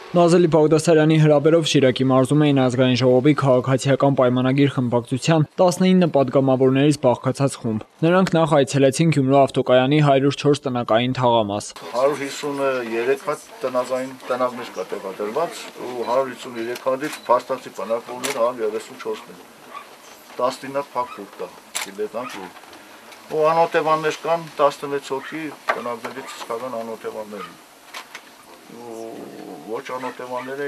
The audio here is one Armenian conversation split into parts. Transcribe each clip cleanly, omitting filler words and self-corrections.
Նազելի Բաղդասարյանի հրավերով Շիրակի մարզում էին ազգային ժողովի քաղաքացիական պայմանագիր խմբակցության 19 պատգամավորներից բաղկացած խումբ։ Նրանք նախ այցելեցին Գյումրու ավտոկայանի 104 տնակային թաղամաս։ 153 հատ տնական տնակներ կա տեղադրված ու 153 հատից փաստացի բնակվողներ 134-ն են։ 19 փակ խումբ կա, դիլետանտ ու անօթևաններ կան 16 հոգի տնակներից իսկական անօթևաններ են։ Ոչ անօթևանները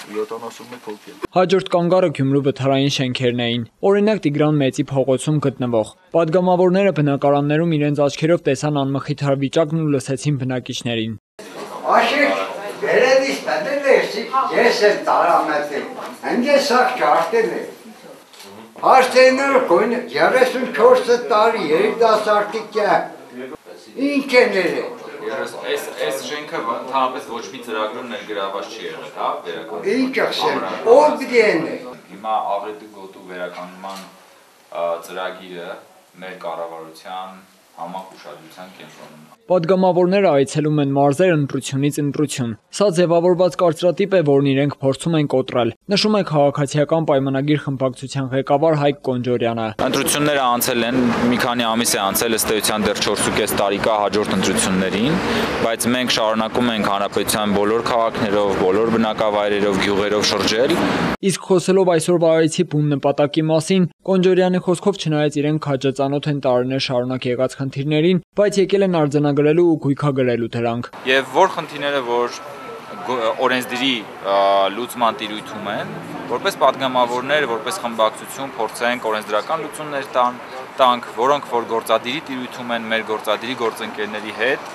71 հոգի են։ Հաջորդ կանգառը Գյումրու վթարային շենքերն էին, օրինակ Տիգրան Մեծի փողոցում գտնվող։ Պատգամավորները բնակարաններում իրենց աչքերով տեսան անմխիթար վիճակն ու լսեցին բնակիչներին։ Աշիկ, վերևից պետել ես եմ տարամետել, ընգես սաղ ճարտել է։ Հարցեները կոյն 34 տարի երիտասարդիկ է, ինչ է ներել։ Այս շենքը ընդհանրապես ոչ մի ծրագրում ներգրաված չի եղել, հա, վերականգնման։ Ինչ ասեմ, ով պիտի են։ Հիմա Աղետի գոտու վերականգնման ծրագիրը մեր կառավարության համակ ուշադրության կենտրոնում է։ Պատգամավորները այցելում են մարզեր ընտրությունից ընտրություն։ Սա ձևավորված կարծրատիպ է, որն իրենք փորձում են կոտրել, նշում է քաղաքացիական պայմանագիր խմբակցության ղեկավար Հայկ Կոնջորյանը։ Ընտրությունները անցել են, մի քանի ամիս է անցել, ըստ էության դեռ 4.5 տարի կա հաջորդ ընտրություններին, բայց մենք շարունակում ենք հանրապետության բոլոր քաղաքներով, բոլոր բնակավայրերով, գյուղերով շրջել։ Իսկ խոսելով այսօրվա այցի բուն նպատակի մասին, Կոնջորյանի խոսքով չնայած իրենք քաջածանոթ են տարիներ շարունակ եղած խնդիրներին, բայց եկել են արձանագրելու ու գույքագրելու դրանք։ Եվ որ խնդիրները, որ օրենսդիրի լուծման տիրույթում են, որպես պատգամավորներ, որպես խմբակցություն փորձենք օրենսդրական լուծումներ տանք, որոնք որ գործադիրի տիրույթում են, մեր գործադիրի գործընկերների հետ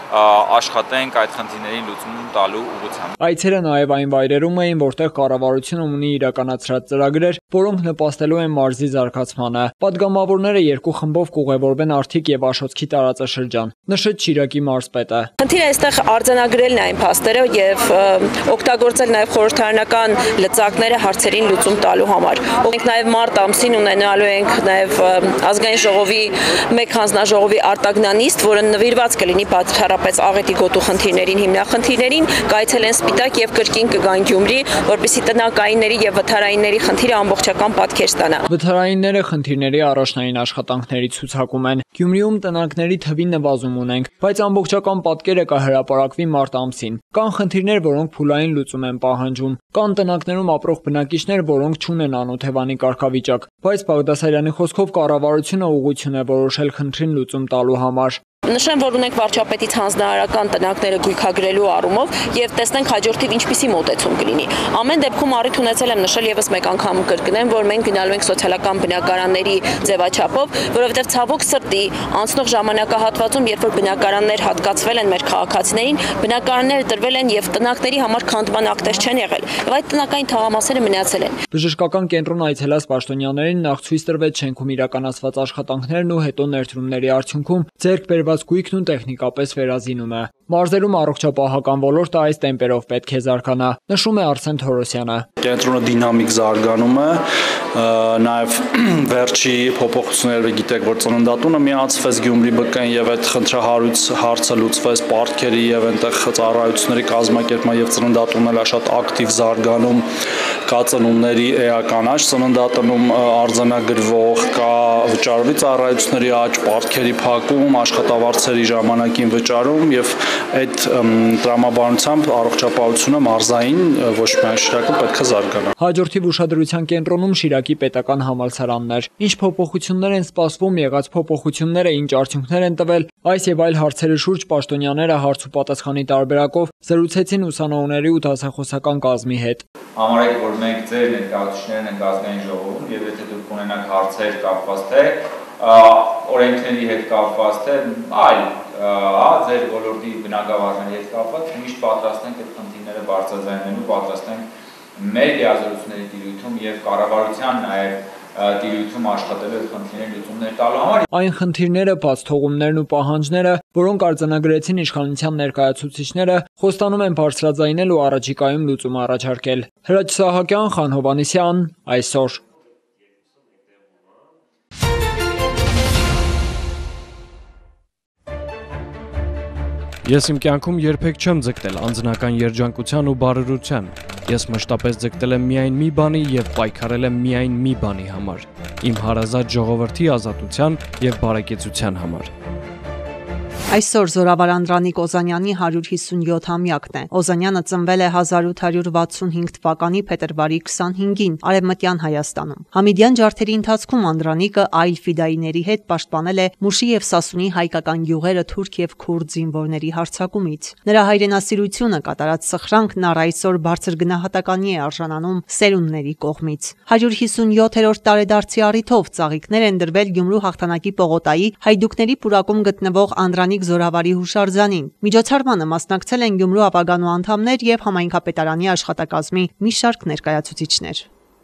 աշխատենք այդ խնդիրներին լուծում տալու ուղղությամբ։ Այցերը նաև այն վայրերում էին, որտեղ կառավարությունը ունի իրականացրած ծրագրեր, որոնք նպաստելու են մարզի զարգացմանը։ Պատգամավորները երկու խմբով կուղևորվեն Արթիկ եւ Աշոտքի տարածաշրջան, նշեց Շիրակի մարզպետը։ Խնդիրը այստեղ արձանագրելն է այն փաստերը եւ օգտագործել նաեւ խորհրդարանական լծակները հարցերին լուծում տալու համար։ Մենք նաեւ մարտ ամսին ունենալու ենք նաեւ ազգային ժողովի մեկ հանձնաժողովի արտագնանիստ, որը նվիրված կլինի պես Աղետի գոտու խնդիրներին, հիմնախնդիրներին, կայցելեն Սպիտակ եւ կրկին կգան Գյումրի, որպեսզի տնակայինների եւ վթարայինների խնդիրը ամբողջական պատկեր ստանա։ Վթարայինները խնդիրների առաջնային աշխատանքների ցուցակում են։ Գյումրիում տնակների թվի նվազում ունենք, բայց ամբողջական պատկերը կհրապարակվի մարտ ամսին։ Կան խնդիրներ, որոնք փուլային լուծում են պահանջում։ Կան տնակներում ապրող բնակիչներ, որոնք չունեն անօթևանի կարգավիճակ, բայց Բաղդասարյանի խոսքով կառավարությունը ուղղություն է որոշել խնդրին լուծում տալու համար։ Նշեմ, որ ունենք վարչապետից հանձնարարական տնակները գույքագրելու առումով եւ տեսնենք հաջորդիվ ինչպիսի մոտեցում կլինի։ Ամեն դեպքում առիթ ունեցել եմ նշել եւս մեկ անգամ կրկնեմ, որ մենք գնալու ենք սոցիալական բնակարանների ձևաչափով, որովհետեւ ցավոք սրտի անցնող ժամանակահատվածում, երբ որ բնակարաններ հատկացվել են մեր քաղաքացիներին, բնակարանները տրվել են եւ տնակների համար քանդման ակտեր չեն եղել։ Եվ այդ տնակային թաղամասերը մնացել են։ Բժշկական կենտրոն այցելած պաշտոնյաներին նախ ցույց տրվեց շենքում իրականացված աշխատանքներն ու հետո ներդրումների արդյունքում ձեռք բերված գույքն ու տեխնիկապես վերազինումը։ Մարզերում առողջապահական ոլորտը այս տեմպերով պետք է զարգանա, նշում է Արսեն Թորոսյանը։ Կենտրոնը դինամիկ զարգանում է, նաև վերջի փոփոխությունները գիտեք, որ ծննդատունը միացվեց Գյումրի բկեն եւ այդ խնդրահարույց հարցը լուծվեց պարտքերի եւ այնտեղ ծառայությունների կազմակերպման եւ ծննդատունն էլ շատ ակտիվ զարգանում, կա ծնունդների էական աճ ծննդատնում արձանագրվող, կա վճարվի ծառայությունների աճ, պարտքերի փակում, աշխատավարձերի ժամանակին վճարում եւ այդ տրամաբանությամբ առողջապահությունը մարզային ոչ միայն Շիրակում պետք է զարգանա։ Հաջորդիվ ուշադրության կենտրոնում Շիրակի պետական համալսարանն էր։ Ինչ փոփոխություններ են սպասվում, եղած փոփոխությունները ինչ արդյունքներ են տվել, այս եւ այլ հարցերի շուրջ պաշտոնյաները հարց ու պատասխանի տարբերակով զրուցեցին ուսանողների ու դասախոսական կազմի հետ։ Համարեք, որ մենք ձեր ներկայացուցիչներն ենք ազգային ժողովում եւ եթե դուք ունենաք հարցեր կապված թե օրենքների հետ կապված թե այլ ձեր ոլորտի բնակավարների հետ կապված միշտ պատրաստ ենք այդ խնդիրները բարձրաձայնելու, պատրաստ ենք մեր լիազորությունների տիրույթում եւ կառավարության նաեւ տիրույթում աշխատելու այդ խնդիրների լուծումներ տալու համար։ Այն խնդիրները, բաց թողումներն ու պահանջները, որոնք արձանագրեցին իշխանության ներկայացուցիչները, խոստանում են բարձրաձայնել ու առաջիկայում լուծում առաջարկել։ Հրաչ Սահակյան, Խան Հովհաննիսյան, այսօր։ Ես իմ կյանքում երբեք չեմ ձգտել անձնական երջանկության ու բարօրության։ Ես մշտապես ձգտել եմ միայն մի բանի եւ պայքարել եմ միայն մի բանի համար՝ իմ հարազատ ժողովրդի ազատության եւ բարեկեցության համար։ Այսօր Զորավար Անդրանիկ Օզանյանի 157-ամյակն է։ Օզանյանը ծնվել է 1865 թվականի փետրվարի 25-ին Արևմտյան Հայաստանում։ Համիդյան ջարդերի ընթացքում Անդրանիկը այլ ֆիդայիների հետ պաշտպանել է Մուշի եւ Սասունի հայկական գյուղերը թուրք եւ քուրդ զինվորների հարձակումից։ Նրա հայրենասիրությունը կատարած սխրանքն առ այսօր բարձր գնահատականի է արժանանում սերունդների կողմից։ 157-րդ տարեդարձի առիթով ծաղիկներ են դրվել Գյումրու հաղթանակի պողոտայի հայդուկների պուրակում գտնվող Անդրանիկ Զորավարի հուշարձանին։ Միջոցառմանը մասնակցել են Գյումրու ապագանու անդամներ եւ համայնքապետարանի աշխատակազմի մի շարք ներկայացուցիչներ։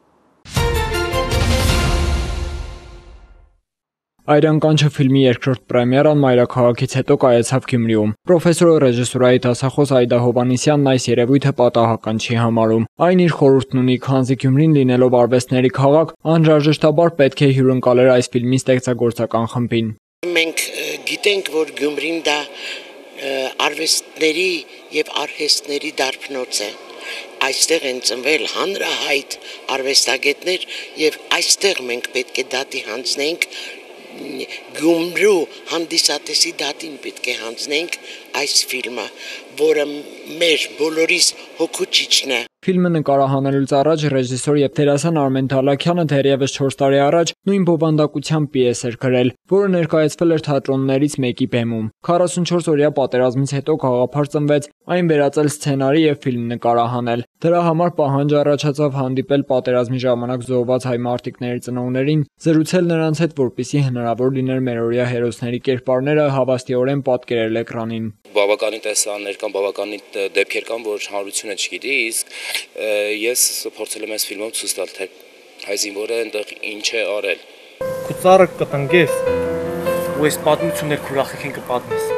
Այրան կանչը ֆիլմի երկրորդ պրեմիերան մայրաքաղաքից հետո կայացավ Գյումրիում։ Պրոֆեսոր ռեժիսուրայի դասախոս Այդա Հովհաննիսյանն այս երևույթը պատահական չի համարում։ Այն իր խորհուրդն ունի, քանզի Գյումրին լինելով արվեստների քաղաք, անհրաժեշտաբար պետք է հյուրընկալեր այս ֆիլմի ստեղծագործական խմբին։ Մենք գիտենք, որ Գյումրին դա արվեստների եւ արհեստների դարբնոց է։ Այստեղ են ծնվել հանրահայտ արվեստագետներ եւ այստեղ մենք պետք է դատի հանձնենք Գյումրու հանդիսատեսի դատին պետք է հանձնենք այս ֆիլմը, որը մեր բոլորիս հոգուճիչն է։ Ֆիլմը նկարահանելուց առաջ ռեժիսոր եւ դերասան Արմեն Դալաքյանը դեռևս 4 տարի առաջ նույն բովանդակությամբ պիես էր գրել, որը ներկայացվել էր թատրոններից մեկի բեմում։ 44-օրյա պատերազմից հետո գաղափար ծնվեց այն վերածել սցենարի եւ ֆիլմ նկարահանել։ Դրա համար պահանջ առաջացավ հանդիպել պատերազմի ժամանակ զոհված հայ մարտիկների ծնողներին, զրուցել նրանց հետ, որպեսզի հնարավոր լիներ մերօրյա հերոսների կերպարները հավաստիորեն պատկերել էկրանին։ Բավականին տեսաններ կան, բավականին դեպքեր կան, որ հանրությունը չգիտի, իսկ ես փորձել եմ այս ֆիլմով ցույց տալ, թե հայ զինվորը այնտեղ ինչ է արել։ Քո ծառը կտնկես, ու այս պատմություններ քո ախիքին կպատմես։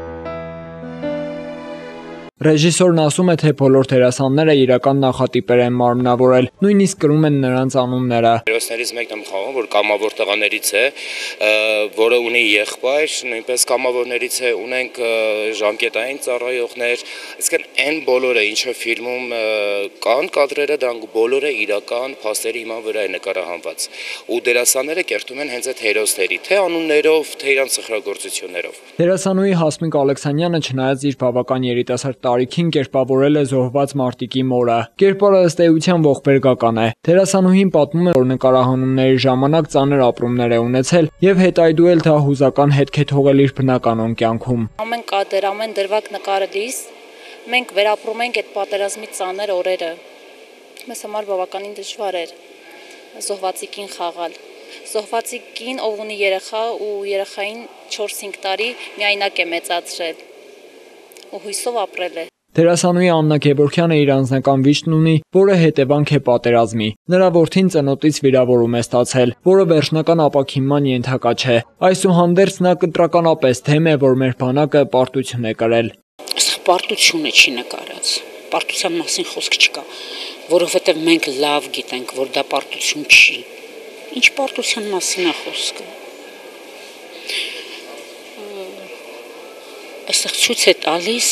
Ռեժիսորն ասում է, թե բոլոր դերասանները իրական նախատիպեր են մարմնավորել, նույնիսկ կրում են նրանց անունները։ Հերոսներից մեկն եմ խաղում, որ կամավոր տղաներից է, որը ունի եղբայր, նույնպես կամավորներից է, ունենք ժամկետային ծառայողներ, այսինքն այն բոլորը, ինչը ֆիլմում կան կադրերը, դրանք բոլորը իրական փաստերի հիման վրա է նկարահանված։ Ու դերասանները կերտում են հենց այդ հերոսների, թե անուններով, թե իրանց սխրագործություններով։ Դերասանուհի Հասմիկ Ալեքսանյանը չնայած իր բավական երիտասարդ տարիքին կերպավորել է զոհված մարտիկի մորը։ Կերպարը ըստ էության ողբերգական է։ Դերասանուհին պատմում է, որ նկարահանումների ժամանակ ծանր ապրումներ է ունեցել եւ հետայդուել դա հուզական հետք է թողել իր բնականon կյանքում։ Ամեն կադր, ամեն դրվագ նկարելիս մենք վերապրում ենք այդ պատերազմի ծանր օրերը։ Մեզ համար բավականին դժվար էր զոհվածի կին խաղալ։ Զոհվածի կին, ով ունի երեխա ու երեխային 4-5 տարի միայնակ է մեծացրել ու հույսով ապրել է։ Դերասանուհի Աննա Գևորգյանը իր անձնական վիշտն ունի, որը հետևանք է պատերազմի։ Նրա որդին ծնոտից վիրավորում է ստացել, որը վերջնական ապաքինման ենթակա չէ։ Այսուհանդերձ նա կտրականապես թեմ է, որ մեր բանակը պարտություն է կրել։ Պարտությունը չի նկարած, պարտության մասին խոսք չկա, որովհետև մենք լավ գիտենք, որ դա պարտություն չի։ Ինչ պարտության մասին է խոսքը։ Այստեղ ցույց է տալիս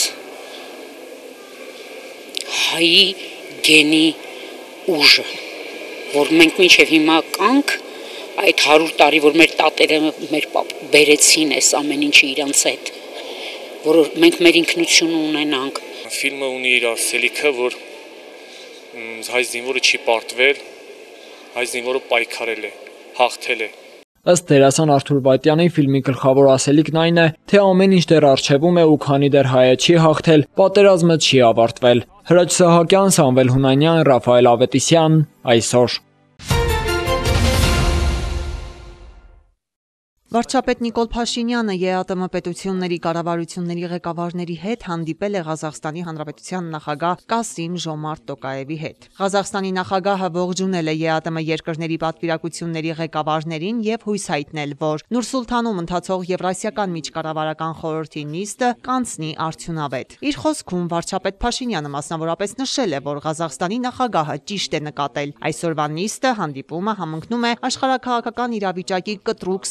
հայի գենի ուժը, որ մենք մինչև հիմա կանք այդ 100 տարի, որ մեր տատերը մեր բերեցին այս ամեն ինչը իրանց հետ, որ մենք մեր ինքնությունը ունենանք։ Ֆիլմը ունի իր ասելիքը, որ հայ զինվորը չի պարտվել, հայ զինվորը պայքարել է, հաղթել է։ Ըստ դերասան Արթուր Վայտյանի ֆիլմի գլխավոր ասելիքն այն է, թե ամեն ինչ դեռ առջևում է ու քանի դեռ հայը չի հաղթել, պատերազմը չի ավարտվել։ Հրաչ Սահակյան, Սամվել Հունանյան, Ռաֆայել Ավետիսյան, այսօր։ Վարչապետ Նիկոլ Փաշինյանը ԵԱՏՄ պետությունների կառավարությունների ղեկավարների հետ հանդիպել է Ղազախստանի Հանրապետության նախագահ Կասիմ-Ժոմարտ Տոկաևի հետ։ Ղազախստանի նախագահը ողջունել է ԵԱՏՄ երկրների պատվիրակությունների ղեկավարներին եւ հույս հայտնել, որ Նուր-Սուլթանում ընթացող Եվրասիական միջկառավարական խորհրդի նիստը կանցնի արդյունավետ։ Իր խոսքում վարչապետ Փաշինյանը մասնավորապես նշել է, որ Ղազախստանի նախագահը ճիշտ է նկատել։ Այսօրվա նիստը հանդիպումը համընկնում է աշխարհաքաղաքական իրավիճակի կտրուկ սրման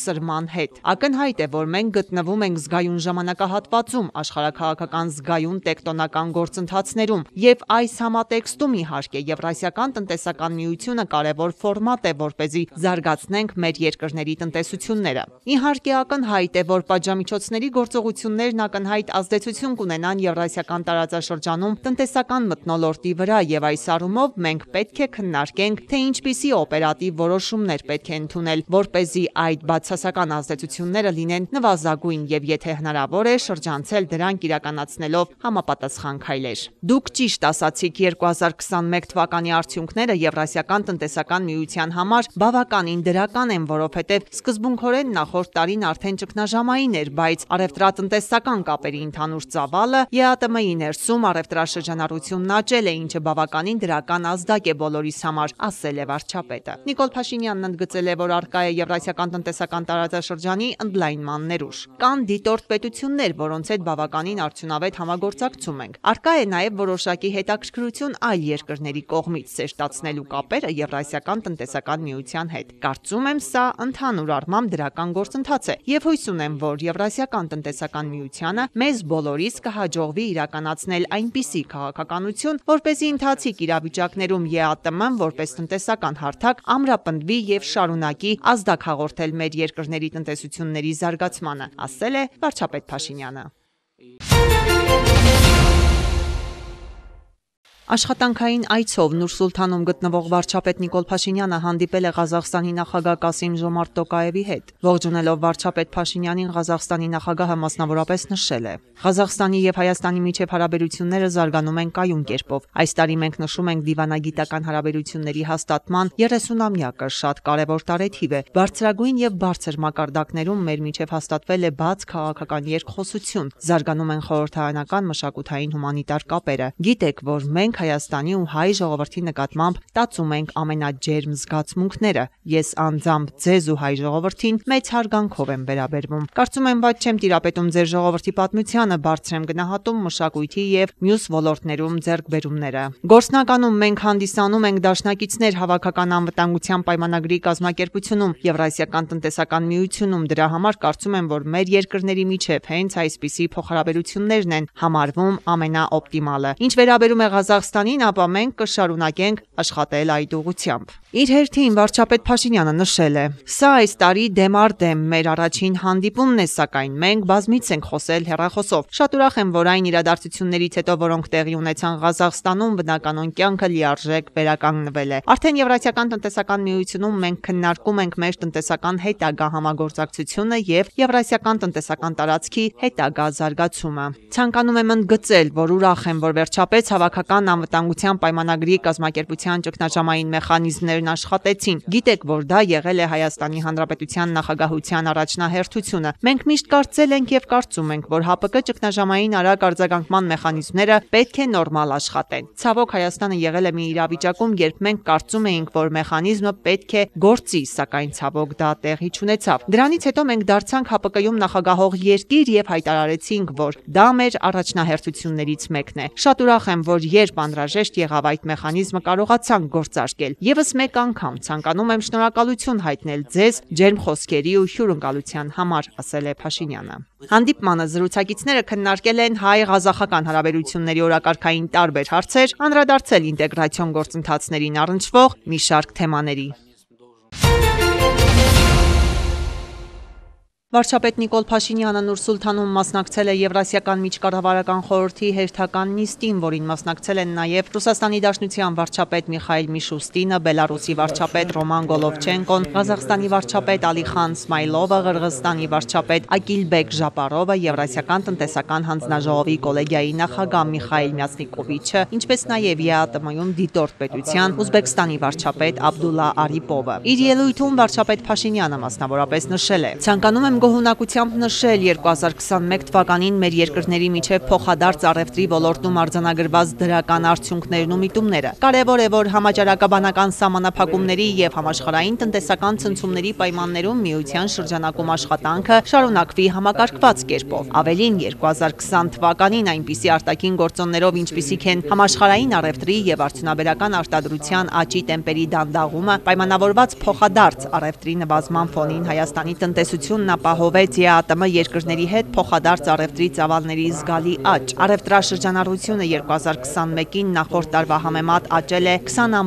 հետ։ Ակնհայտ է, որ մենք գտնվում ենք զգայուն ժամանակահատվածում, աշխարհաքաղաքական զգայուն տեկտոնական գործընթացներում, եւ այս համատեքստում իհարկե Եվրասիական տնտեսական միությունը կարևոր ֆորմատ է, որպեսզի զարգացնենք մեր երկրների տնտեսությունները։ Իհարկե ակնհայտ է, որ պատժամիջոցների գործողություններն ակնհայտ ազդեցություն կունենան Եվրասիական տարածաշրջանում տնտեսական մթնոլորտի վրա, եւ այս առումով մենք պետք է քննարկենք, թե ինչպիսի օպերատիվ որոշումներ պետք է ընդունել, որպեսզի այդ բացասական ազդեցությունները լինեն նվազագույն եւ եթե հնարավոր է շրջանցել դրանք իրականացնելով համապատասխան քայլեր։ Դուք ճիշտ ասացիք, 2021 թվականի արդյունքները Եվրասիական տնտեսական միության համար բավականին դրական են, որովհետեւ սկզբունքորեն նախորդ տարին արդեն ճգնաժամային էր, բայց առևտրատնտեսական կապերի ընդհանուր ծավալը ԵԱՏՄ-ի ներսում առևտրաշրջանառությունն աճել է, ինչը բավականին դրական ազդակ է բոլորիս համար, ասել է վարչապետը։ Նիկոլ Փաշինյանն ընդգծել է, որ առկա է Եվրասիական տնտեսական տարածաշրջանի ընդլայնման ներուժ։ Կան դիտորդ պետություններ, որոնց հետ բավականին արդյունավետ համագործակցում ենք։ Առկա է նաև որոշակի հետաքրքրություն այլ երկրների կողմից սերտացնելու կապերը Եվրասիական տնտեսական միության հետ։ Կարծում եմ, սա ընդհանուր առմամբ դրական գործընթաց է եւ հույս ունեմ, որ Եվրասիական տնտեսական միությանը մեզ բոլորիս կհաջողվի իրականացնել այնպիսի քաղաքականություն, որպեսզի ընթացիկ իրավիճակներում ԵԱՏՄ-ն որպես տնտեսական հարթակ ամրապնդվի եւ շարունակի ազդակ հաղորդել մեր երկրների տնտեսությունների զարգացմանը, ասել է վարչապետ Փաշինյանը։ Աշխատանքային այցով Նուր-Սուլթանում գտնվող վարչապետ Նիկոլ Փաշինյանը հանդիպել է Ղազախստանի նախագահ Կասիմ-Ժոմարտ Տոկաևի հետ։ Ողջունելով վարչապետ Փաշինյանին, Ղազախստանի նախագահը մասնավորապես նշել է. Ղազախստանի եւ Հայաստանի միջև հարաբերությունները զարգանում են կայուն կերպով։ Այս տարի մենք նշում ենք դիվանագիտական հարաբերությունների հաստատման 30-ամյակը, շատ կարևոր տարեթիվ է։ Բարձրագույն եւ բարձր մակարդակներում մեր միջև հաստատվել է բաց քաղաքական երկխոսություն։ Զարգանում են խորհրդարանական, մշակութային, հումանիտար կապերը։ Գիտեք, որ մենք Հայաստանի ու հայ ժողովրդի նկատմամբ տածում ենք ամենաջերմ զգացմունքները։ Ես անձամբ ձեզ ու հայ ժողովրդին մեծ հարգանքով եմ վերաբերվում։ Կարծում եմ, բայց չեմ տիրապետում ձեր ժողովրդի պատմությանը, բարձր եմ գնահատում մշակույթի եւ մյուս ոլորտներում ձեռքբերումները։ Գործնականում մենք հանդիսանում ենք դաշնակիցներ հավաքական անվտանգության պայմանագրի կազմակերպությունում, Եվրասիական տնտեսական միությունում։ Դրա համար կարծում եմ, որ մեր երկրների միջև հենց այսպիսի փոխհարաբերություններն են համարվում ամենաօպտիմալը։ Ինչ վերաբերում է Ղազախստանին, ապա մենք կշարունակենք աշխատել այդ ուղղությամբ։ Իր հերթին վարչապետ Փաշինյանը նշել է. Սա այս տարի դեմ առ դեմ մեր առաջին հանդիպումն է, սակայն մենք բազմից ենք խոսել հեռախոսով։ Շատ ուրախ եմ, որ այն իրադարձություններից հետո, որոնք տեղի ունեցան Ղազախստանում, բնականon կյանքը լիարժեք վերականգնվել է։ Արդեն Եվրասիական տնտեսական միությունում մենք քննարկում ենք մեր տնտեսական հետագա համագործակցությունը եւ Եվրասիական տնտեսական տարածքի հետագա զարգացումը։ Ցանկանում եմ ընդգծել, որ ուրախ եմ, որ վերջապես հավաքական անվտանգության պայմանագրի կազմակերպության ճգնաժամային մեխանիզմներն աշխատեցին։ Գիտեք, որ դա եղել է Հայաստանի Հանրապետության նախագահության առաջնահերթությունը։ Մենք միշտ կարծել ենք եւ կարծում ենք, որ ՀԱՊԿ ճգնաժամային արագ արձագանքման մեխանիզմները պետք է նորմալ աշխատեն։ Ցավոք Հայաստանը եղել է մի իրավիճակում, երբ մենք կարծում էինք, որ մեխանիզմը պետք է գործի, սակայն ցավոք դա տեղի չունեցավ։ Դրանից հետո մենք դարձանք ՀԱՊԿ-ում նախագահող երկիր եւ հայտարարեցինք, որ դա մեր առաջնահերթություններից մեկն է։ Շատ ուրախ եմ, որ երբ անհրաժեշտ եղավ այդ մեխանիզմը կարողացանք գործարկել։ Եվս մեկ անգամ ցանկանում եմ շնորհակալություն հայտնել ձեզ ջերմ խոսքերի ու հյուրընկալության համար, ասել է Փաշինյանը։ Հանդիպմանը զրուցակիցները քննարկել են հայ-ղազախական հարաբերությունների օրակարգային տարբեր հարցեր, անդրադարձել ինտեգրացիոն գործընթացներին առնչվող մի շարք թեմաների։ Վարչապետ Նիկոլ Փաշինյանը Նուր-Սուլթանում մասնակցել է Եվրասիական միջկառավարական խորհրդի հերթական նիստին, որին մասնակցել են նաև Ռուսաստանի Դաշնության վարչապետ Միխայիլ Միշուստինը, Բելարուսի վարչապետ Ռոման Գոլովչենկոն, Ղազախստանի վարչապետ Ալիխան Սմայլովը, Ղրղզստանի վարչապետ Ակիլբեկ Ժապարովը, Եվրասիական տնտեսական հանձնաժողովի կոլեգիայի նախագահ Միխայիլ Մյացնիկովիչը, ինչպես նաև ԵԱՏՄ-ում դիտորդ պետության Ուզբեկստանի վարչապետ Աբդուլլա Արիպովը։ Իր ելույթում վարչապետ Փաշինյանը մասնավորապես նշել է. Ցանկանում եմ գոհունակությամբ նշել 2021 թվականին մեր երկրների միջև փոխադարձ առևտրի ոլորտում արձանագրված դրական արդյունքներն ու միտումները։ Կարևոր է, որ համաճարակաբանական սահմանափակումների եւ համաշխարհային տնտեսական ցնցումների պայմաններում միության շրջանակում աշխատանքը շարունակվի համակարգված կերպով։ Ավելին 2020 թվականին այնպիսի արտաքին գործոններով, ինչպիսիք են համաշխարհային առևտրի եւ արդյունաբերական արտադրության աճի տեմպերի դանդաղումը, պայմանավորված փոխադարձ առևտրի նվազման ֆոնին Հայաստանի տնտեսությունն ապահովեց ԵԱՏՄ երկրների հետ փոխադարձ առևտրի ծավալների զգալի աճ։ Առևտրաշրջանառությունը 2021-ին նախորդ տարվա համեմատ աճել է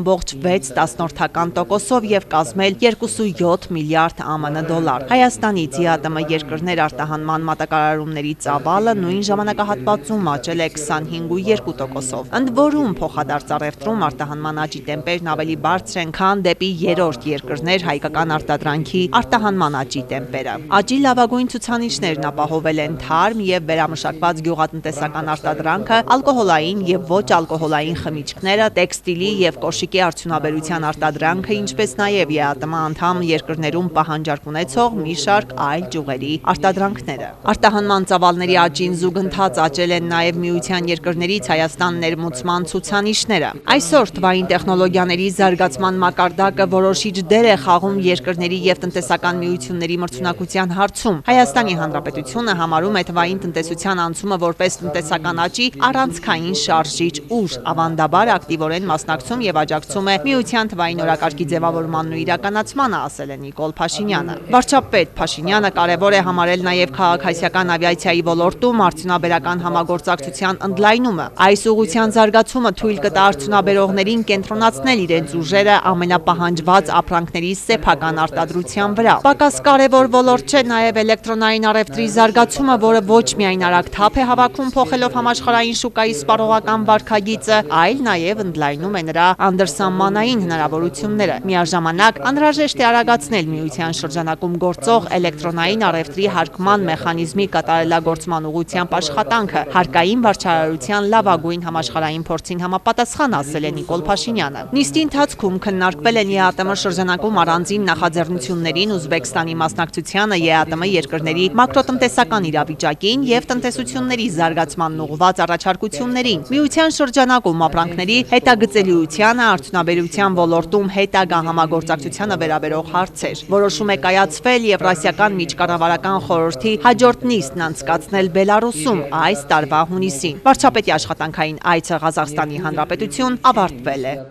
20.6% եւ կազմել 2.7 միլիարդ ԱՄՆ դոլար։ Հայաստանից ԵԱՏՄ երկրներ արտահանման մատակարարումների ծավալը նույն ժամանակահատվածում աճել է 25.2%-ով։ Ընդ որում փոխադարձ առևտրում արտահանման աճի տեմպերն ավելի բարձր են, քան դեպի երրորդ երկրներ հայկական արտադրանքի արտահանման աճի տեմպերը։ Աճի լավագույն ցուցանիշներն ապահովել են թարմ եւ վերամշակված գյուղատնտեսական արտադրանքը, ալկոհոլային եւ ոչ ալկոհոլային խմիչքները, տեքստիլի եւ կոշիկի արդյունաբերության արտադրանքը, ինչպես նաեւ ԵԱՏՄ անդամ երկրներում պահանջարկ ունեցող մի շարք այլ ճյուղերի արտադրանքները։ Արտահանման ծավալների աճին զուգընթաց աճել են նաեւ միության երկրներից Հայաստան ներմուծման ցուցանիշները։ Այսօր թվային տեխնոլոգիաների զարգացման մակարդակը որոշիչ դեր է խաղում երկրների եւ տնտեսական միությունների մրցունակության հարցում։ Հայաստանի Հանրապետությունը համարում է թվային տնտեսության անցումը որպես տնտեսական աճի առանցքային շարժիչ ուժ, ավանդաբար ակտիվորեն մասնակցում եւ աջակցում է միության թվային օրակարգի ձևավորմանն ու իրականացմանը, ասել է Նիկոլ Փաշինյանը։ Վարչապետ Փաշինյանը կարևոր է համարել նաեւ քաղաքացիական ավիացիայի ոլորտում արդյունաբերական համագործակցության ընդլայնումը։ Այս ուղղության զարգացումը թույլ կտա արդյունաբերողներին կենտրոնացնել իրենց ուժերը ամենապահանջված ապրանքների սեփական արտադրության վրա։ Պակաս կարևոր ոլորտ չէ նաև էլեկտրոնային առևտրի զարգացումը, որը ոչ միայն արագ թափ է հավաքում փոխելով համաշխարհային շուկայի սպառողական վարքագիծը, այլ նաև ընդլայնում է նրա անդրսահմանային հնարավորությունները։ Միաժամանակ անհրաժեշտ է արագացնել միության շրջանակում գործող էլեկտրոնային առևտրի հարկման մեխանիզմի կատարելագործման ուղղությամբ աշխատանքը, հարկային վարչարարության լավագույն համաշխարհային փորձին համապատասխան, ասել է Նիկոլ Փաշինյանը։ Նիստի ընթացքում քննարկվել են ԵԱՏՄ շրջանակում առանձին նախաձեռնություններին, Ուզբեկստանի մասնակցությանը ԵԱՏՄ երկրների մակրոտնտեսական իրավիճակին եւ տնտեսությունների զարգացմանն ուղղված առաջարկություններին, միության շրջանակում ապրանքների հետագծելիությանը, արդյունաբերության ոլորտում հետագա համագործակցությանը վերաբերող հարցեր։ Որոշում է կայացվել Եվրասիական միջկառավարական խորհրդի հաջորդ նիստն անցկացնել Բելարուսում այս տարվա հունիսին։ Վարչապետի աշխատանքային այցը Ղազախստանի Հանրապետություն ավարտվել է։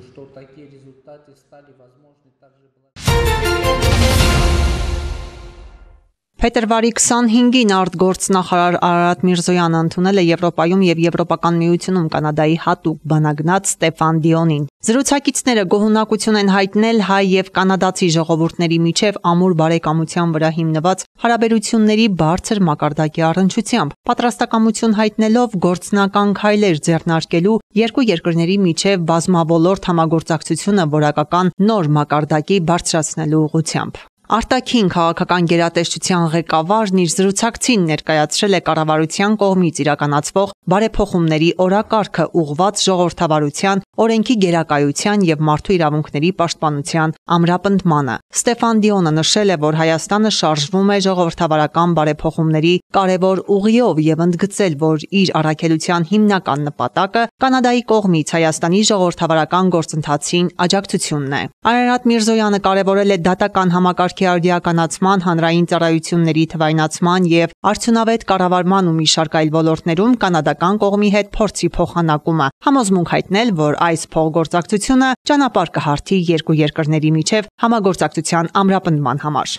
Փետրվարի 25-ին արտգործնախարար Արարատ Միրզոյանը ընդունել է Եվրոպայում եւ Եվրոպական միությունում Կանադայի հատուկ բանագնաց Ստեֆան Դիոնին։ Զրուցակիցները գոհունակություն են հայտնել հայ եւ կանադացի ժողովուրդների միջև ամուր բարեկամության վրա հիմնված հարաբերությունների բարձր մակարդակի առնչությամբ, պատրաստակամություն հայտնելով գործնական քայլեր ձեռնարկելու երկու երկրների միջև բազմավոլորտ համագործակցությունը որակական նոր մակարդակի բարձրացնելու ուղղությամբ։ Արտաքին քաղաքական գերատեսչության ղեկավարն իր զրուցակցին ներկայացրել է կառավարության կողմից իրականացվող բարեփոխումների օրակարգը ուղղված ժողովրդավարության, օրենքի գերակայության եւ մարդու իրավունքների պաշտպանության ամրապնդմանը։ Ստեֆան Դիոնը նշել է, որ Հայաստանը շարժվում է ժողովրդավարական բարեփոխումների կարևոր ուղիով եւ ընդգծել, որ իր առաքելության հիմնական նպատակը Կանադայի կողմից Հայաստանի ժողովրդավարական գործընթացին աջակցությունն է։ Արարատ Միրզոյանը կարևորել է դատական համակարգի արդիականացման, հանրային ծառայությունների թվայնացման եւ արդյունավետ կառավարման ու մի շարք այլ ոլորտներում կանադական կողմի հետ փորձի փոխանակումը, համոզմունք հայտնել, որ այս փոխգործակցությունը ճանապարհ կհարթի երկու երկրների միջև համագործակցության ամրապնդման համար։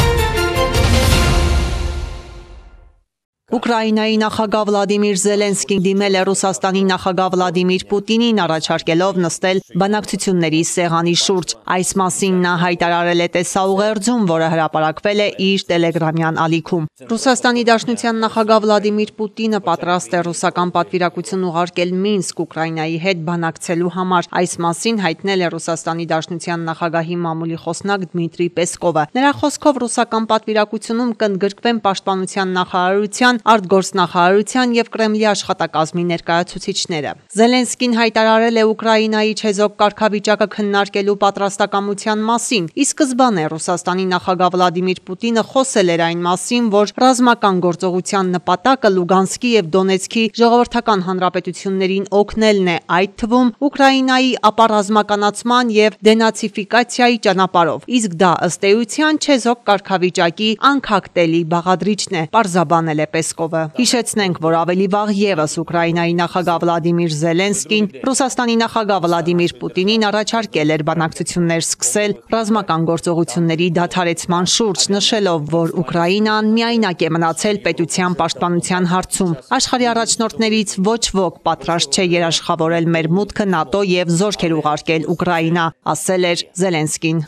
Ուկրաինայի նախագահ Վլադիմիր Զելենսկին դիմել է Ռուսաստանի նախագահ Վլադիմիր Պուտինին, առաջարկելով նստել բանակցությունների սեղանի շուրջ։ Այս մասին նա հայտարարել է տեսաուղերձում, որը հրապարակվել է իր տելեգրամյան ալիքում։ Ռուսաստանի Դաշնության նախագահ Վլադիմիր Պուտինը պատրաստ է ռուսական պատվիրակություն ուղարկել Մինսկ Ուկրաինայի հետ բանակցելու համար։ Այս մասին հայտնել է Ռուսաստանի Դաշնության նախագահի մամուլի խոսնակ Դմիտրի Պեսկովը։ Նրա խոսքով ռուսական պատվիրակությունում կընդգրկվեն պաշտպանության նախարարության արտգործնախարարության եւ Կրեմլի աշխատակազմի ներկայացուցիչները։ Զելենսկին հայտարարել է Ուկրաինայի չեզոք կարգավիճակը քննարկելու պատրաստակամության մասին, ի սկզբանե Ռուսաստանի նախագահ Վլադիմիր Պուտինը խոսել էր այն մասին, որ ռազմական գործողության նպատակը Լուգանսկի եւ Դոնեցկի ժողովրդական հանրապետություններին օգնելն է, այդ թվում Ուկրաինայի ապառազմականացման եւ դենացիֆիկացիայի ճանապարհով, իսկ դա ըստ էության չեզոք կարգավիճակի անքակտելի բաղադրիչն է, պարզաբանել է Պեսկովը։ Հիշեցնենք, որ ավելի վաղ եւս Ուկրաինայի նախագահ Վլադիմիր Զելենսկին Ռուսաստանի նախագահ Վլադիմիր Պուտինին առաջարկել էր բանակցություններ սկսել ռազմական գործողությունների դադարեցման շուրջ, նշելով, որ Ուկրաինան միայնակ է մնացել պետության պաշտպանության հարցում։ Աշխարհի առաջնորդներից ոչ ոք պատրաստ չէ երաշխավորել մեր մուտքը ՆԱՏՕ եւ զորքեր ուղարկել Ուկրաինա, ասել էր Զելենսկին։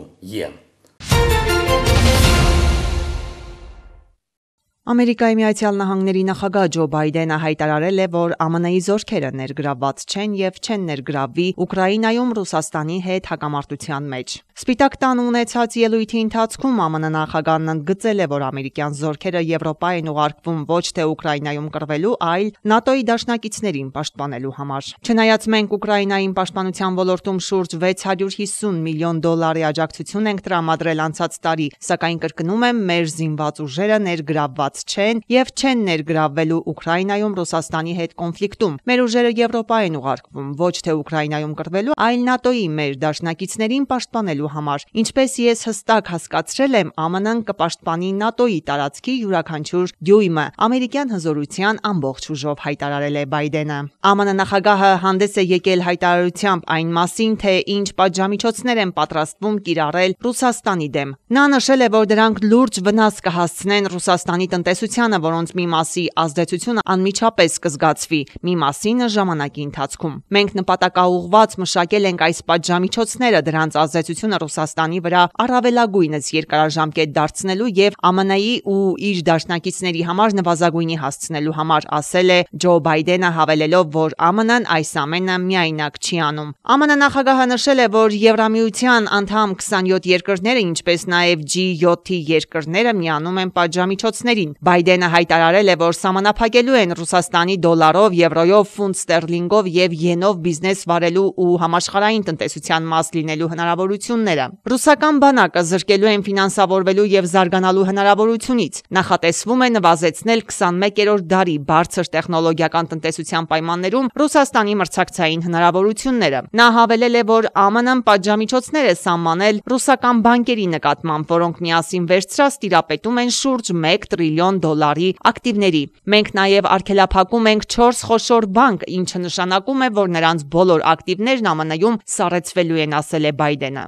Ամերիկայի Միացյալ Նահանգների նախագահ Ջո Բայդենը հայտարարել է, որ ԱՄՆ-ի զորքերը ներգրավված չեն եւ չեն ներգրավվի Ուկրաինայում Ռուսաստանի հետ հակամարտության մեջ։ Սպիտակ տան ունեցած ելույթի ընթացքում ԱՄՆ նախագահն ընդգծել է, որ ամերիկյան զորքերը Եվրոպա են ուղարկվում ոչ թե Ուկրաինայում կռվելու, այլ ՆԱՏՕ-ի դաշնակիցներին պաշտպանելու համար։ Չնայած մենք Ուկրաինային պաշտպանության ոլորտում շուրջ $650 միլիոն աջակցություն ենք տրամադրել անցած տարի, սակայն կրկնում եմ, մեր զինված ուժերը ներգրավված չեն եւ չեն ներգրավվելու Ուկրաինայում Ռուսաստանի հետ կոնֆլիկտում։ Մեր ուժերը Եվրոպա են ուղարկվում ոչ թե Ուկրաինայում կռվելու, այլ ՆԱՏՕ-ի մեր դաշնակիցներին պաշտպանելու համար։ Ինչպես ես հստակ հասկացրել եմ, ԱՄՆ-ն կպաշտպանի ՆԱՏՕ-ի տարածքի յուրաքանչյուր դյույմը, ամերիկյան հզորության ամբողջ ուժով, հայտարարել է Բայդենը։ ԱՄՆ նախագահը հանդես է եկել հայտարարությամբ այն մասին, թե ինչ պատժամիջոցներ են պատրաստվում կիրառել Ռուսաստանի դեմ։ Նա նշել է, որ դրանք լուրջ վնաս կհասցնեն Ռուսաստանի տնտեսությանը, որոնց մի մասի ազդեցությունը անմիջապես կզգացվի, մի մասինը ժամանակի ընթացքում։ Մենք նպատակաուղղված մշակել ենք այս պատժամիջոցները, դրանց ազդեցությունը Ռուսաստանի վրա առավելագույնս երկարաժամկետ դարձնելու եւ ԱՄՆ-ի ու իր դաշնակիցների համար նվազագույնի հասցնելու համար, ասել է Ջո Բայդենը, հավելելով, որ ԱՄՆ-ն այս ամենը միայնակ չի անում։ ԱՄՆ նախագահը նշել է, որ Եվրամիության անդամ 27 երկրները, ինչպես նաեւ G7-ի երկրները միանում են պատժամիջոցներին։ Բայդենը հայտարարել է, որ սահմանափակելու են Ռուսաստանի դոլարով, եվրոյով, ֆունտ ստերլինգով եւ յենով բիզնես վարելու ու համաշխարհային տնտեսության մաս լինելու հնարավորությունները։ Ռուսական բանակը զրկելու են ֆինանսավորվելու եւ զարգանալու հնարավորությունից։ Նախատեսվում է նվազեցնել 21-րդ դարի բարձր տեխնոլոգիական տնտեսության պայմաններում Ռուսաստանի մրցակցային հնարավորությունները։ Նա հավելել է, որ ԱՄՆ-ն պատժամիջոցներ է սահմանել ռուսական բանկերի նկատմամբ, որոնք միասին վերցրած տիրապետում են շուրջ $1 տրիլիոն ակտիվների։ Մենք նաև արգելափակում ենք 4 խոշոր բանկ, ինչը նշանակում է, որ նրանց բոլոր ակտիվներն ԱՄՆ-ում սառեցվելու են, ասել է Բայդենը։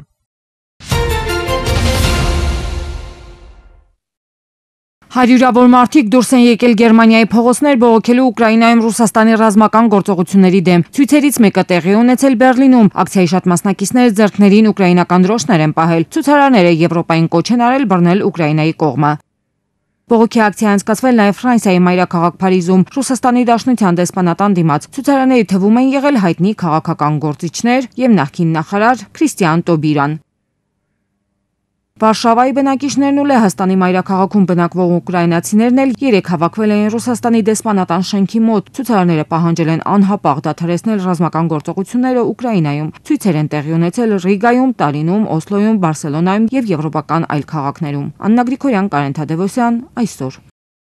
Հարյուրավոր մարդիկ դուրս են եկել Գերմանիայի փողոցներ բողոքելու Ուկրաինայում Ռուսաստանի ռազմական գործողությունների դեմ։ Ցույցերից մեկը տեղի ունեցել Բեռլինում։ Ակցիայի շատ մասնակիցներ ձեռքներին ուկրաինական դրոշներ են պահել։ Ցուցարարները Եվրոպային կոչ են արել բռնել Ուկրաինայի կողմը։ Բողոքի ակցիա անցկացվել նաև Ֆրանսիայի մայրաքաղաք Փարիզում, Ռուսաստանի Դաշնության դեսպանատան դիմաց։ Ցուցարարների թվում են եղել հայտնի քաղաքական գործիչներ եւ նախկին նախարար Քրիստիան Տոբիրան։ Վարշավայի բնակիչներն ու Լեհաստանի մայրաքաղաքում բնակվող ուկրաինացիներն էլ երեկ հավաքվել էին Ռուսաստանի դեսպանատան շենքի մոտ։ Ցուցարարները պահանջել են անհապաղ դադարեցնել ռազմական գործողությունները Ուկրաինայում։ Ցույցեր են տեղի ունեցել Ռիգայում, Տալինում, Օսլոյում, Բարսելոնայում եւ եվրոպական այլ քաղաքներում։ Աննա Գրիգորյան, Կարեն Թադևոսյան, այսօր։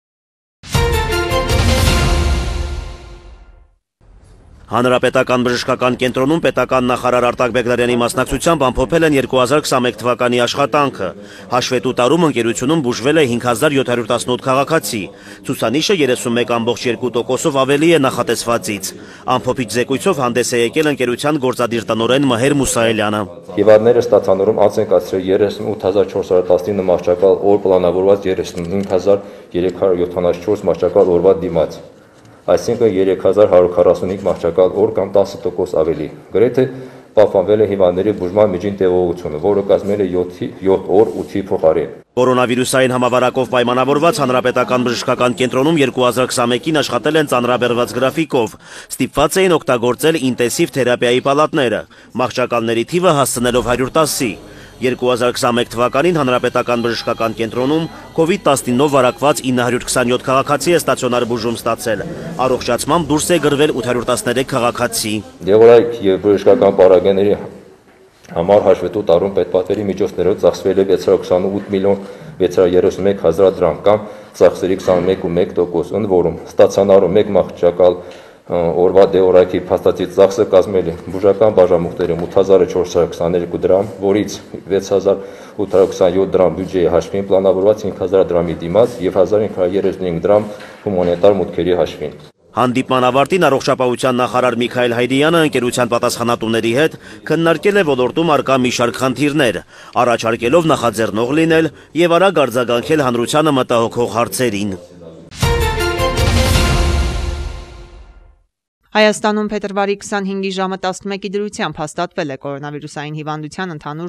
Հանրապետական բժշկական կենտրոնում պետական նախարար Արտակ Բեգլարյանի մասնակցությամբ ամփոփել են 2021 թվականի աշխատանքը։ Հաշվետու տարում ընկերությունում բուժվել է 5718 քաղաքացի։ Ցուցանիշը 31.2%-ով ավելի է նախատեսվածից։ Ամփոփիչ զեկույցով հանդես է եկել ընկերության գործադիր տնօրեն Մհեր Մուսայելյանը։ Հիվանդները ստացանորում անց են կացրել 38419 մահճակալ օր պլանավորված 35374 մահճակալ օրվա դիմաց։ Այսինքն 3145 մահճակալ օր կամ 10% ավելի։ Գրեթե պահպանվել է հիվանդների բուժման միջին տևողությունը, որը կազմել է 7 օր 8-ի փոխարեն։ Կորոնավիրուսային համավարակով պայմանավորված հանրապետական բժշկական կենտրոնում 2021-ին աշխատել են ծանրաբեռված գրաֆիկով։ Ստիպված էին օգտագործել ինտենսիվ թերապիայի պալատները, մահճակալների թիվը հասցնելով 110-ի։ 2021 թվականին Հանրապետական բժշկական կենտրոնում COVID-19-ով վարակված 927 քաղաքացի է ստացիոնար բուժում ստացել։ Առողջացմամբ դուրս է գրվել 813 քաղաքացի։ Եվ որ այդ բժշկական պարագաների համար հաշվետու տարում պետպատվերի միջոցներով ծախսվել է 628 միլիոն 631 հազար դրամ կամ ծախսերի 21.1%, ընդ որում ստացիոնարում մեկ մահճակալ օրվա դեորայքի փաստացի ծախսը կազմել է բուժական բաժանմունքներում 8422 դրամ, որից 6827 դրամ բյուջեի հաշվին պլանավորված 5000 դրամի դիմաց եւ 1535 դրամ հումանիտար մուտքերի հաշվին։ Հանդիպման ավարտին առողջապահության նախարար Միքայել Հայրյանը ընկերության պատասխանատուների հետ քննարկել է ոլորտում առկա մի շարք խնդիրներ, առաջարկելով նախաձեռնող լինել եւ արագ արձագանքել հանրությանը մտահոգող հարցերին։ Հայաստանում փետրվարի 25-ի ժամը 11-ի դրությամբ հաստատվել է կորոնավիրուսային հիվանդության ընդհանուր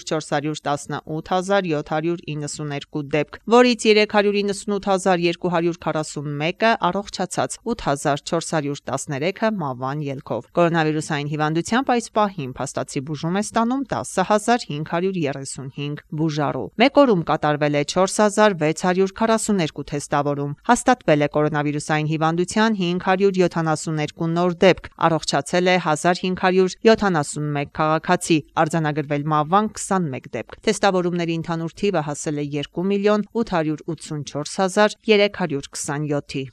418,792 դեպք, որից 398,241-ը առողջացած, 8,413-ը մահվան ելքով։ Կորոնավիրուսային հիվանդությամբ այս պահին փաստացի բուժում է ստանում 10,535 բուժառու։ Մեկ օրում կատարվել է 4,642 թեստավորում։ Հաստատվել է կորոնավիրուսային հիվանդության 572 նոր դեպք, առողջացել է 1571 քաղաքացի, արձանագրվել մահվան 21 դեպք։ Թեստավորումների ընդհանուր թիվը հասել է 2,843,327-ի։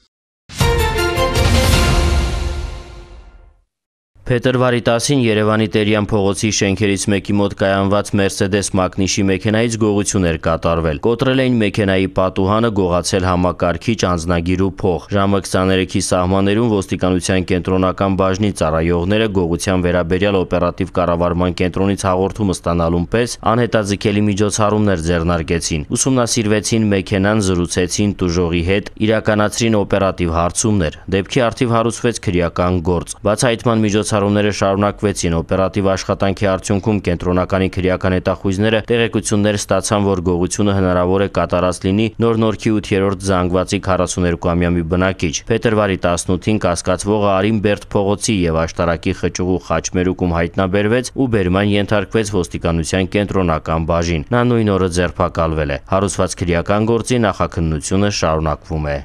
Փետրվարի 10-ին Երևանի Տերյան փողոցի շենքերից մեկի մոտ կայանված Mercedes Magnus-ի մեքենայից գողություն էր կատարվել։ Կոտրել էին մեքենայի պատուհանը, գողացել համակարգիչ, անձնագիր ու փող։ Ժամը 23-ի սահմաններում ոստիկանության կենտրոնական բաժնի ծառայողները գողության վերաբերյալ օպերատիվ կառավարման կենտրոնից հաղորդում ստանալուն պես անհետաձգելի միջոցառումներ ձեռնարկեցին։ Ուսումնասիրվեցին մեքենան, զրուցեցին տուժողի հետ, իրականացրին օպերատիվ հարցումներ։ Դեպքի առթիվ հարուցվեց քրեական գործ։ Բացահայտման միջոցառումները շարունակվեցին։ Օպերատիվ աշխատանքի արդյունքում կենտրոնականի քրեական հետախույզները տեղեկություններ ստացան, որ գողությունը հնարավոր է կատարած լինի Նոր-Նորքի 8-րդ զանգվածի 42-ամյա մի բնակիչ։ Փետրվարի 18-ին կասկածվողը Արինբերտ փողոցի եւ Աշտարակի խճուղու խաչմերուկում հայտնաբերվեց ու բերման ենթարկվեց ոստիկանության կենտրոնական բաժին։ Նա նույն օրը ձերբակալվել է։ Հարուցված քրեական գործի նախաքննությունը շարունակվում է։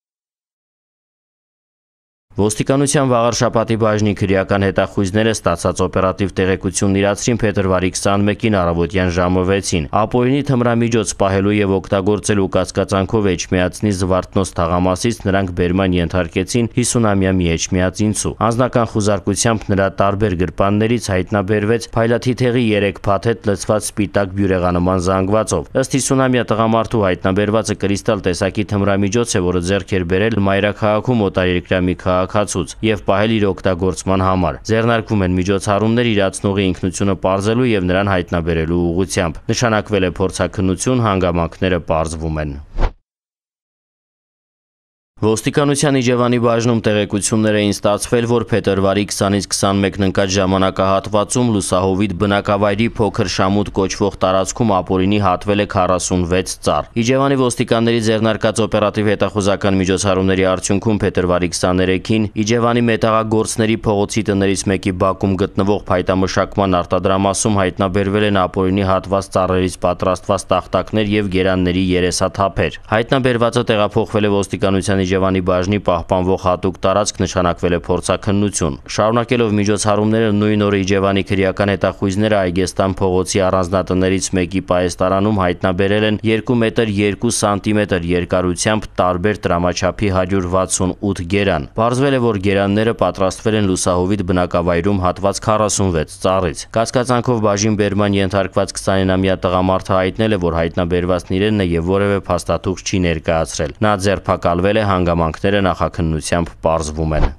Ոստիկանության Վաղարշապատի բաժնի քրեական հետախույզները ստացած օպերատիվ տեղեկությունն իրացրին փետրվարի 21-ին առավոտյան ժամը 6-ին։ Ապօրինի թմրամիջոց պահելու եւ օգտագործելու կասկածանքով Էջմիածնի Զվարթնոց թաղամասից նրանք բերման ենթարկեցին 50-ամյա մի էջմիածինցու։ Անձնական խուզարկությամբ նրա տարբեր գրպաններից հայտնաբերվեց փայլաթիթեղի 3 փաթեթ լցված սպիտակ բյուրեղանման զանգվածով։ Ըստ 50-ամյա տղամարդու հայտնաբերվածը կրիստալ տեսակի թմրամիջոց է, որը ձեռք էր բերել մայրաքաղաքում օտարերկրյա մի քաղաքացուց եւ պահել իր օգտագործման համար։ Ձեռնարկվում են միջոցառումներ իրացնողի ինքնությունը պարզելու եւ նրան հայտնաբերելու ուղղությամբ։ Նշանակվել է փորձաքննություն, հանգամանքները պարզվում են։ Ոստիկանության Իջևանի բաժնում տեղեկություններ էին ստացվել, որ փետրվարի 20-ից 21-ն ընկած ժամանակահատվածում լուսահովիտ բնակավայրի փոքր շամուտ կոչվող տարածքում ապօրինի հատվել է 46 ծառ։ Իջևանի ոստիկանների ձեռնարկած օպերատիվ հետախուզական միջոցառումների արդյունքում փետրվարի 23-ին Իջևանի մետաղագործների փողոցի տներից մեկի բակում գտնվող փայտամշակման արտադրամասում հայտնաբերվել են ապօրինի հատված ծառերից պատրաստված տախտակներ եւ գերանների երեսաթափեր։ Հայտնաբերվածը տեղափոխվել է ոստիկանության Իջևանի բաժնի պահպանվող հատուկ տարածք, նշանակվել է փորձաքննություն։ Շարունակելով միջոցառումները նույն օրը Իջևանի քրեական հետախույզները Այգեստան փողոցի առանձնատներից մեկի պահեստարանում հայտնաբերել են 2 մետր 2 սանտիմետր երկարությամբ տարբեր տրամաչափի 168 գերան։ Պարզվել է, որ գերանները պատրաստվել են լուսահովիտ բնակավայրում հատված 46 ծառից։ Կասկածանքով բաժին բերման ենթարկված 29-ամյա տղամարդը հայտնել է, որ հայտնաբերվածն իրենն է եւ որևէ փաստաթուղթ չի ներկայացրել։ Նա ձերբակալվել է, հանգամանքները նախաքննությամբ պարզվում են։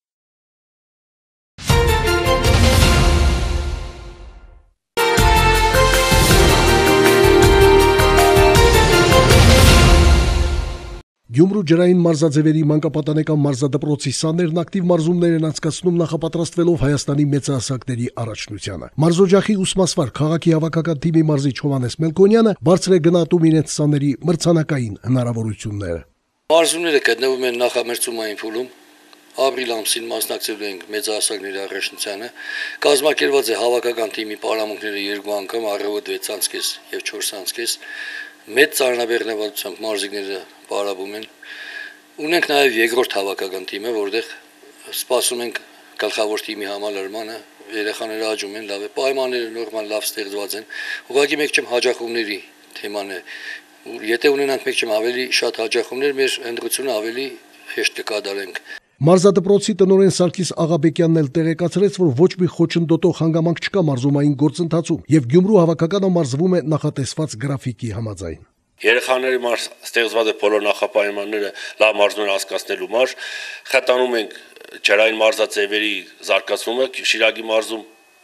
Գյումրու ջրային մարզաձևերի մանկապատանեկան մարզադպրոցի սաներն ակտիվ մարզումներ են անցկացնում նախապատրաստվելով Հայաստանի մեծահասակների առաջնությանը։ Մարզօջախի ուսմասվար քաղաքի հավաքական թիմի մարզիչ Հովհաննես Մելքոնյանը բարձր է գնահատում իրենց սաների մրցանակային հնարավորությունները։ Մարզումները գտնվում են նախամրցումային փուլում, ապրիլ ամսին մասնակցելու ենք մեծահասակների առաջնությանը։ Կազմակերպված է հավաքական թիմի պարամունքները 2 անգամ, առավոտ 6:30 եւ 4:30։ Մեծ ծանրաբեռնվածությամբ մարզիկները պարապում են։ Ունենք նաեւ երկրորդ հավաքական թիմը, որտեղ սպասում ենք գլխավոր թիմի համալրմանը, երեխաները աճում են, լավ է, պայմանները նորմալ լավ ստեղծված են։ Ուղղակի մեկ չեմ հաջողումների թեման է։ Եթե ունենանք մեկ չեմ ավելի շատ հաջողումներ, մեր ընդրությունը ավելի հեշտ կկատարենք։ Մարզադպրոցի տնօրեն Սարգիս Աղաբեկյանն էլ տեղեկացրեց, որ ոչ մի խոչընդոտող հանգամանք չկա մարզումային գործընթացում եւ Գյումրու հավաքականը մարզվում է նախատեսված գրաֆիկի համաձայն։ Երեխաների մարզ ստեղծված է բոլոր նախապայմանները լավ մարզումներ անցկացնելու համար, խթանում ենք ջրային մարզաձևերի զարգացումը, Շիրակի մարզում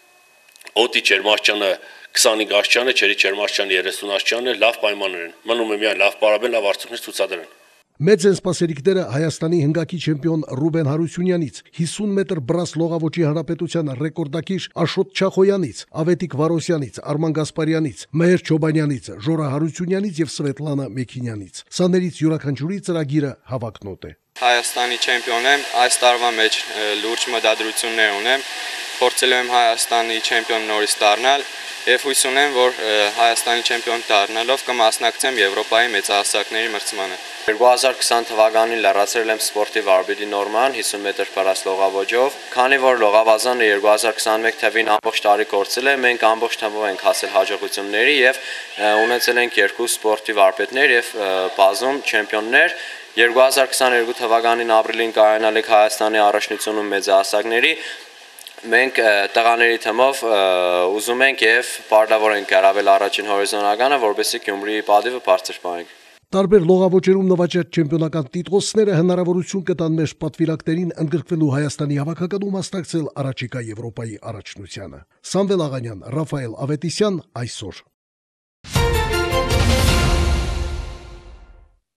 օդի ջերմաստիճանը 25 աստիճան է, ջրի ջերմաստիճանը 30 աստիճան է, լավ պայմաններ են։ Մնում է միայն լավ պարապել, լավ արդյունքներ ցուցադրեն։ Մեծ են սպասելիքները Հայաստանի հնգակի չեմպիոն Ռուբեն Հարությունյանից, 50 մետր բրաս լողավոճի հանրապետության ռեկորդակիր Աշոտ Չախոյանից, Ավետիք Վարոսյանից, Արման Գասպարյանից, Մհեր Չոբանյանից, Ժորա Հարությունյանից եւ Սվետլանա Մեքինյանից։ Սաներից յուրաքանչյուրի ծրագիրը հավակնոտ է։ Հայաստանի չեմպիոն եմ, այս տարվա մեջ լուրջ մտադրություններ ունեմ, փորձելու եմ Հայաստանի չեմպիոն նորից դառնալ եւ հույս ունեմ, որ Հայաստանի չեմպիոն դառնալով կմասնակցեմ Եվրոպայի մեծահասակների մրցմանը։ 2020 թվականին լրացրել եմ սպորտիվ արբիտրի նորման 50 մետր բրաս լողավոճով, քանի որ լողավազանը 2021 թվին ամբողջ տարի կորցել է, մենք ամբողջ թվով ենք հասել հաջողությունների եւ ունեցել ենք 2 սպորտիվ արբիտրներ եւ բազում չեմպիոններ։ 2022 թվականին ապրիլին կայանալ եք Հայաստանի առաջնությունում մեծահասակների, մենք տղաների թմով ուզում ենք եւ պարտավոր ենք գրավել առաջին հորիզոնականը, որովհետեւ Գյումրիի պատիվը բարձր պահենք։ Տարբեր լողավոճերում նվաճած չեմպիոնական տիտղոսները հնարավորություն կտան մեր պատվիրակներին ընդգրկվելու Հայաստանի հավաքականում մասնակցել առաջիկա Եվրոպայի առաջնությանը։ Սամվել Աղանյան, Ռաֆայել Ավետիսյան, այսօր։